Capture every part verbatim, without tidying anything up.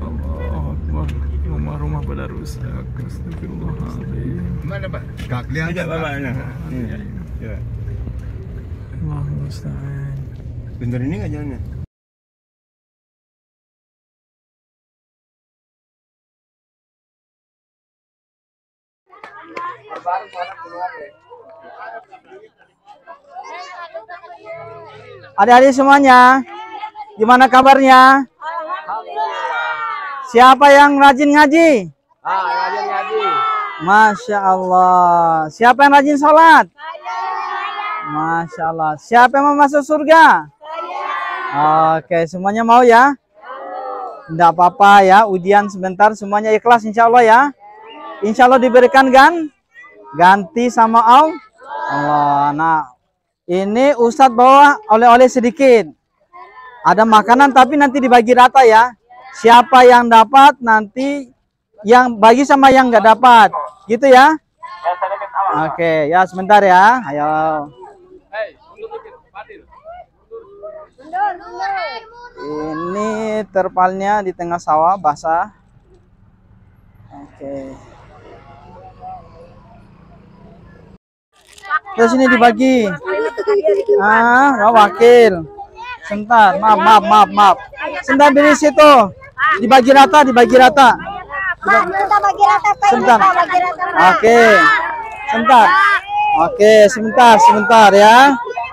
Allahu Akbar. Rumah-rumah pada rusak. Astagfirullahaladzim. Mana Pak? Gak kelihatan bapaknya. Ya. Allahu musta'an. Bener ini nggak jalannya? Adik-adik semuanya, gimana kabarnya? Siapa yang rajin ngaji? Ah, rajin ngaji. Masya Allah. Siapa yang rajin sholat? Masya Allah. Siapa yang mau masuk surga? Oke, semuanya mau ya? Tidak apa-apa ya, ujian sebentar, semuanya ikhlas insya Allah ya. Insya Allah diberikan gan ganti sama Allah. Nah, ini Ustadz bawa oleh-oleh sedikit. Ada makanan tapi nanti dibagi rata ya. Siapa yang dapat nanti yang bagi sama yang nggak dapat. Gitu ya. Oke, ya sebentar ya. Ayo. Ini terpalnya di tengah sawah basah. Oke. Terus ini dibagi. Ah, wakil. Sebentar, maaf, maaf, maaf, maaf. Sebentar di situ. Dibagi rata, dibagi rata. Sebentar. Oke. Sebentar. Oke, sebentar, sebentar ya.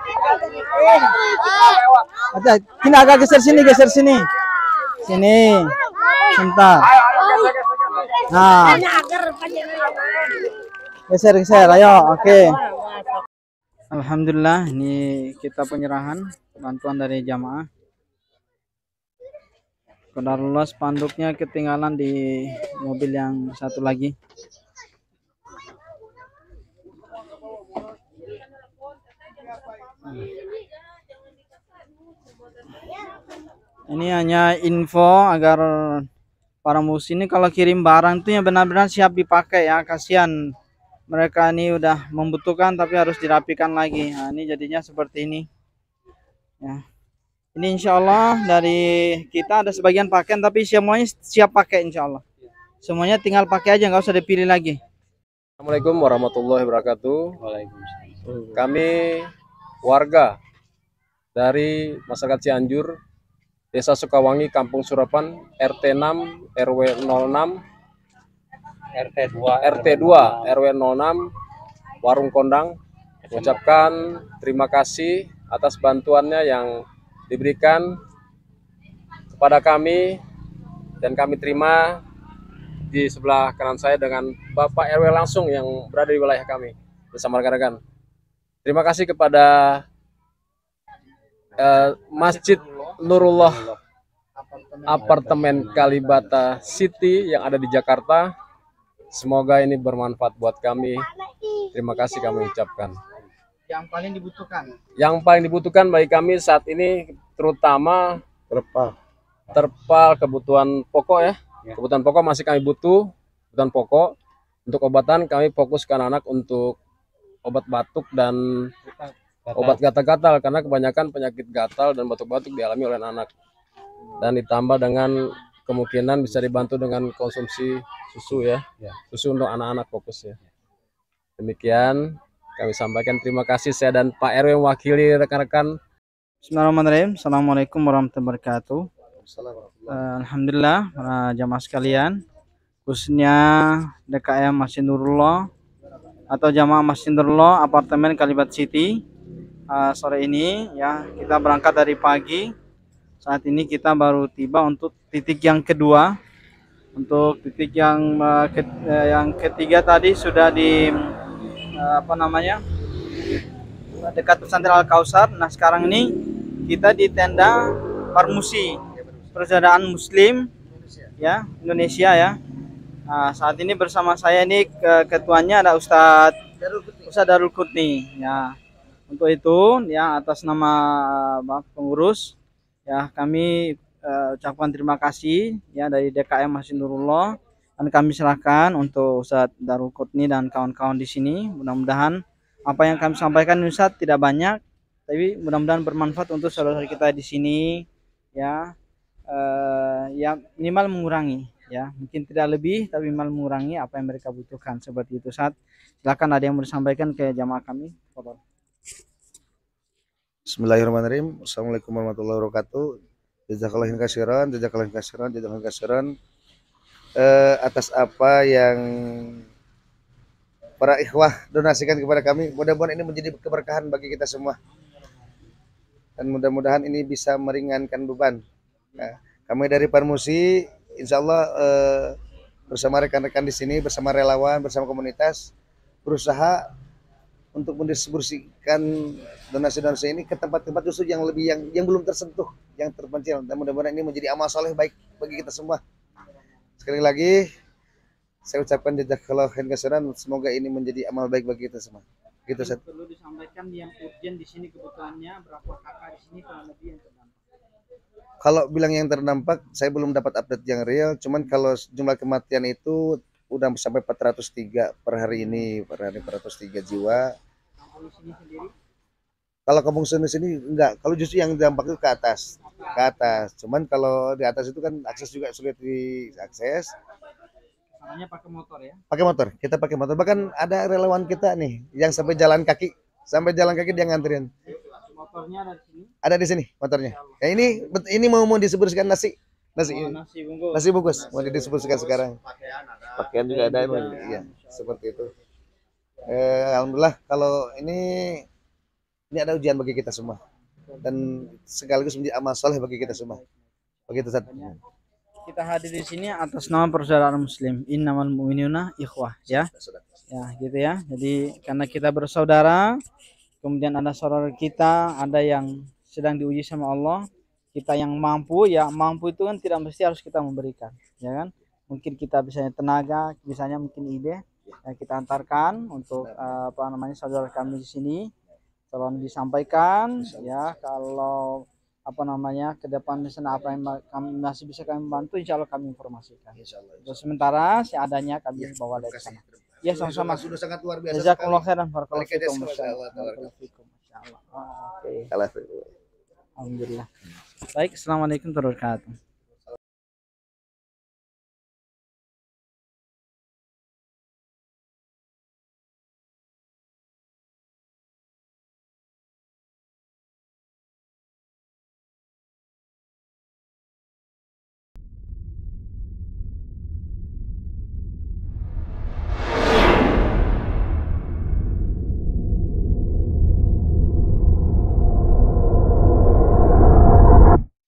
Ini agak geser sini, geser sini. Sini. Sebentar. Nah. Geser, geser. Ayo, oke. Alhamdulillah, ini kita penyerahan bantuan dari jamaah. Qadarullah, spanduknya ketinggalan di mobil yang satu lagi. Ini hanya info agar para muslim ini kalau kirim barang itu yang benar-benar siap dipakai ya. Kasihan mereka ini udah membutuhkan tapi harus dirapikan lagi. Nah, ini jadinya seperti ini. Ya. Ini insya Allah dari kita ada sebagian pakaian tapi semuanya siap pakai insya Allah. Semuanya tinggal pakai aja, nggak usah dipilih lagi. Assalamualaikum warahmatullahi wabarakatuh. Waalaikumsalam. Kami warga dari masyarakat Cianjur, Desa Sukawangi, Kampung Surapan, R T enam, R W nol enam, R T dua, R T dua, R W nol enam, Warung Kondang, mengucapkan terima kasih atas bantuannya yang diberikan kepada kami dan kami terima di sebelah kanan saya dengan Bapak R W langsung yang berada di wilayah kami bersama rekan-rekan. Terima kasih kepada eh, Masjid Nurullah Apartemen Kalibata City yang ada di Jakarta. Semoga ini bermanfaat buat kami. Terima kasih kami ucapkan. Yang paling dibutuhkan. Yang paling dibutuhkan bagi kami saat ini terutama Terpal. terpal kebutuhan pokok ya. Kebutuhan pokok masih kami butuh. Kebutuhan pokok untuk obatan kami fokus ke anak-anak untuk obat batuk dan obat gatal-gatal karena kebanyakan penyakit gatal dan batuk-batuk dialami oleh anak. Dan ditambah dengan kemungkinan bisa dibantu dengan konsumsi susu ya. Susu untuk anak-anak fokus ya. Demikian kami sampaikan terima kasih saya dan Pak R W mewakili rekan-rekan. Bismillahirrahmanirrahim. Assalamualaikum warahmatullahi wabarakatuh. Uh, Alhamdulillah para jamaah sekalian, khususnya D K M Masjid Nurullah atau jamaah Masjid Nurullah Apartemen Kalibat City. Uh, sore ini ya kita berangkat dari pagi. Saat ini kita baru tiba untuk titik yang kedua. Untuk titik yang uh, ke, uh, yang ketiga tadi sudah di uh, apa namanya dekat pesantren Al Kausar. Nah sekarang ini kita di tenda Parmusi Persaudaraan Muslim ya Indonesia ya. Nah, saat ini bersama saya ini ke ketuanya ada Ustadz Ustadz Darul Qutni ya. Untuk itu ya atas nama uh, pengurus ya kami uh, ucapkan terima kasih ya dari D K M Masjid Nurullah dan kami serahkan untuk Ustadz Darul Qutni dan kawan-kawan di sini. Mudah-mudahan apa yang kami sampaikan Ustadz tidak banyak tapi mudah-mudahan bermanfaat untuk saudara kita di sini ya. eh, ya minimal mengurangi, ya mungkin tidak lebih tapi minimal mengurangi apa yang mereka butuhkan seperti itu. Saat silakan ada yang mau disampaikan ke jamaah kami. Tafadhol. Bismillahirrahmanirrahim. Assalamualaikum warahmatullahi wabarakatuh. Jazakallahu khairan, jazakallahu khairan, jazakallahu khairan. Eh, atas apa yang para ikhwah donasikan kepada kami, mudah-mudahan ini menjadi keberkahan bagi kita semua. Dan mudah-mudahan ini bisa meringankan beban. Nah, kami dari Parmusi, insya Allah eh, bersama rekan-rekan di sini, bersama relawan, bersama komunitas, berusaha untuk mendistribusikan donasi-donasi ini ke tempat-tempat justru yang lebih yang yang belum tersentuh, yang terpencil. Dan mudah-mudahan ini menjadi amal soleh baik bagi kita semua. Sekali lagi, saya ucapkan jazakallahu khairan, semoga ini menjadi amal baik bagi kita semua. Gitu, Ustaz. Perlu disampaikan yang urgent di sini kebutuhannya berapa kakak di sini kurang lebih yang terdampak. Kalau bilang yang terdampak, saya belum dapat update yang real. Cuman kalau jumlah kematian itu udah sampai empat ratus tiga per hari ini, per hari empat ratus tiga jiwa. Kampung sini sendiri? Kalau kampung sini sini enggak. Kalau justru yang dampak itu ke atas, ke atas. Cuman kalau di atas itu kan akses juga sulit diakses. Namanya pakai motor ya? Pakai motor, kita pakai motor. Bahkan ada relawan kita nih yang sampai jalan kaki, sampai jalan kaki dia nganterin. Motornya ada di sini? Ada di sini motornya. Ya ini ini mau mau distribusikan nasi, nasi, Oh, nasi bungkus. nasi bungkus mau didistribusikan sekarang. Pakaian juga ada, iya seperti itu. Eh, Alhamdulillah kalau ini ini ada ujian bagi kita semua dan sekaligus menjadi amal soleh bagi kita semua. Begitu Ustaz. Kita hadir di sini atas nama persaudaraan muslim. Innamal mu'minuna ikhwah, ya. Ya, gitu ya. Jadi karena kita bersaudara, kemudian ada saudara kita, ada yang sedang diuji sama Allah, kita yang mampu, ya mampu itu kan tidak mesti harus kita memberikan, ya kan? Mungkin kita bisanya tenaga, bisanya mungkin ide, ya kita antarkan untuk uh, apa namanya saudara kami di sini. Tolong disampaikan, ya kalau apa namanya ke depan di sana apa yang kami masih bisa kami bantu, insya Allah kami informasikan. Terus sementara seadanya kami ya, bawa dari sana. Ya sama-sama. Sudah sangat luar biasa. Jazakumullah khairan, barakallahu fikum. Oke. Alhamdulillah. Baik, assalamualaikum warahmatullahi wabarakatuh.